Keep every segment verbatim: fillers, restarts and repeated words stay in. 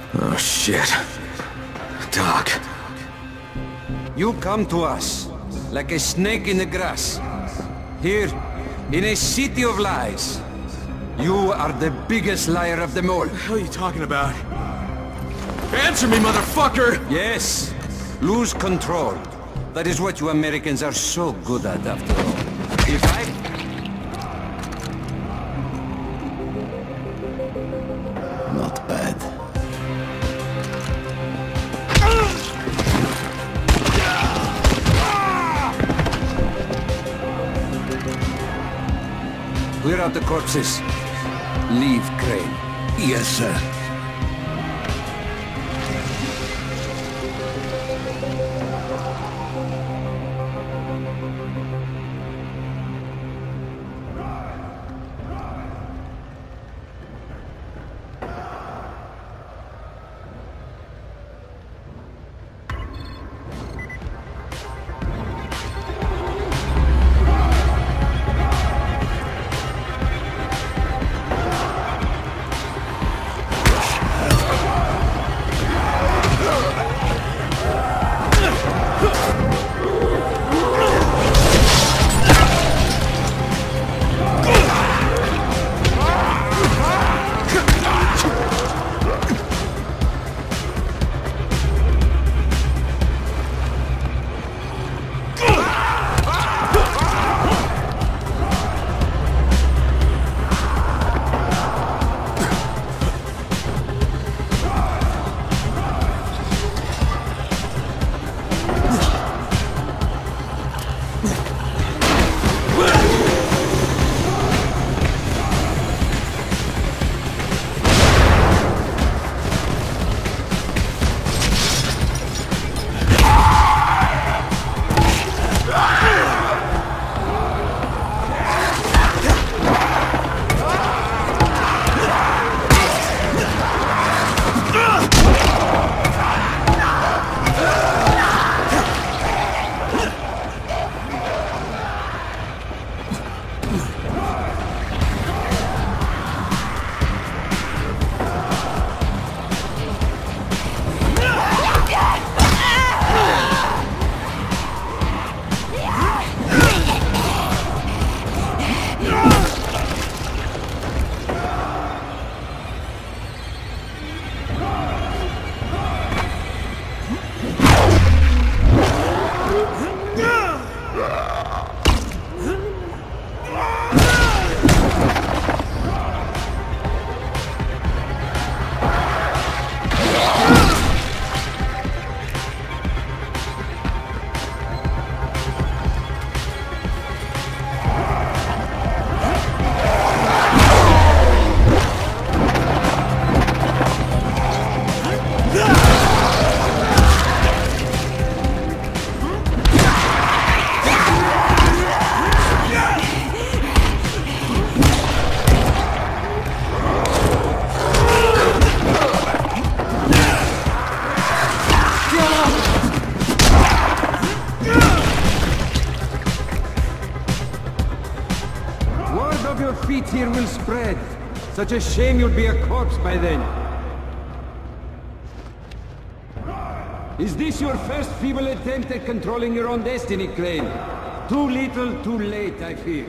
Oh, shit. Doc. You come to us like a snake in the grass. Here, in a city of lies. You are the biggest liar of them all. What the hell are you talking about? Answer me, motherfucker! Yes. Lose control. That is what you Americans are so good at, after all. If I... Not bad. Clear out the corpses. Leave Crane. Yes, sir. Your feet here will spread. Such a shame you'll be a corpse by then. Is this your first feeble attempt at controlling your own destiny, Crane? Too little, too late, I fear.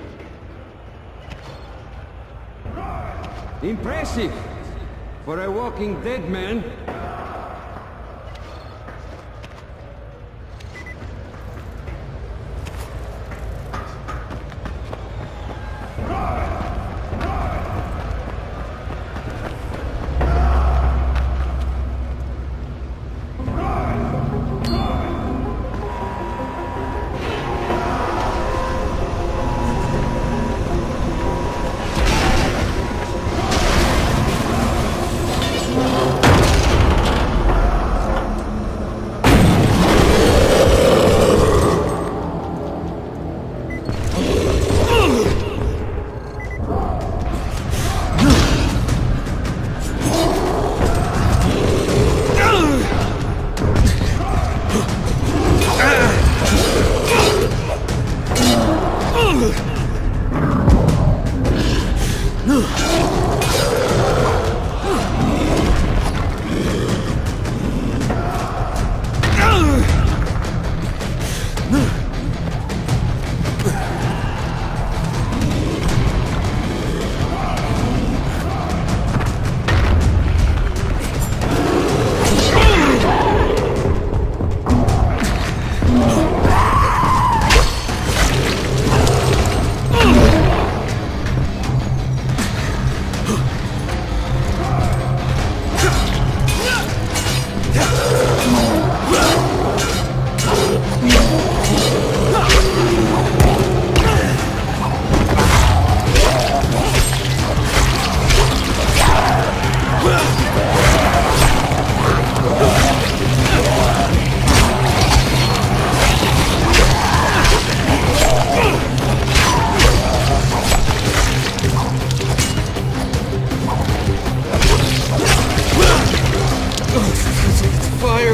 Impressive! For a walking dead man. Fire!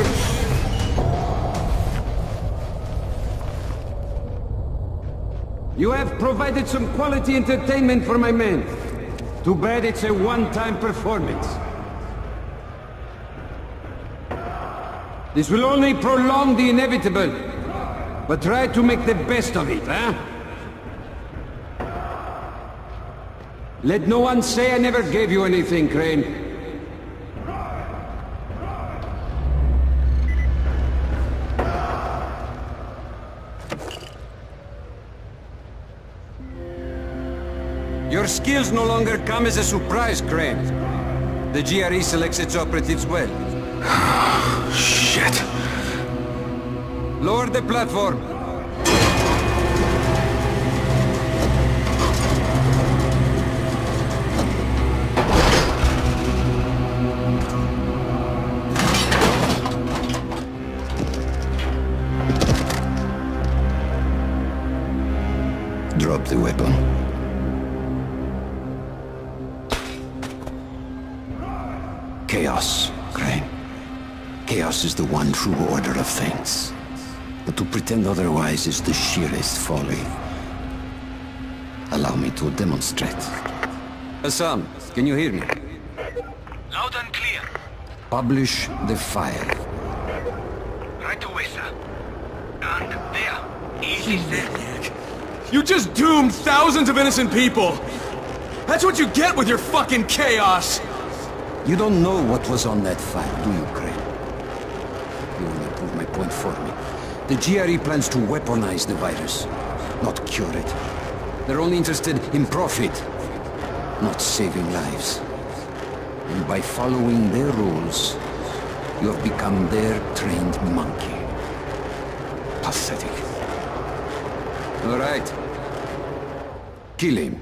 You have provided some quality entertainment for my men. Too bad it's a one-time performance. This will only prolong the inevitable. But try to make the best of it, huh? Let no one say I never gave you anything, Crane. Your skills no longer come as a surprise, Crane. The G R E selects its operatives well. Shit. Lower the platform. Drop the weapon. Chaos, Crane. Chaos is the one true order of things. But to pretend otherwise is the sheerest folly. Allow me to demonstrate. Hassan, can you hear me? Loud and clear. Publish the file. Right away, sir. And there. Easy, sir. You just doomed thousands of innocent people! That's what you get with your fucking chaos! You don't know what was on that file, do you, Crane? You will prove my point for me. The G R E plans to weaponize the virus, not cure it. They're only interested in profit, not saving lives. And by following their rules, you have become their trained monkey. Pathetic. All right. Kill him.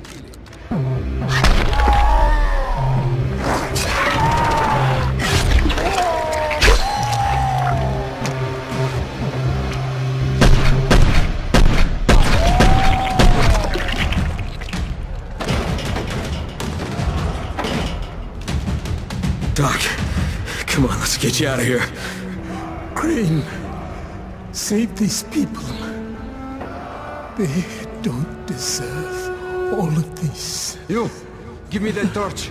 Doc, come on, let's get you out of here. Crane, save these people. They don't deserve all of this. You, give me that torch.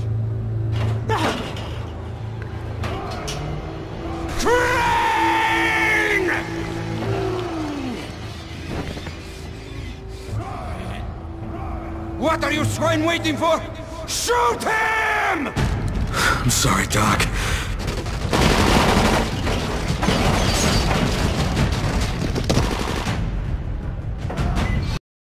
Crane! What are you swine waiting for? Shoot him! I'm sorry, Doc.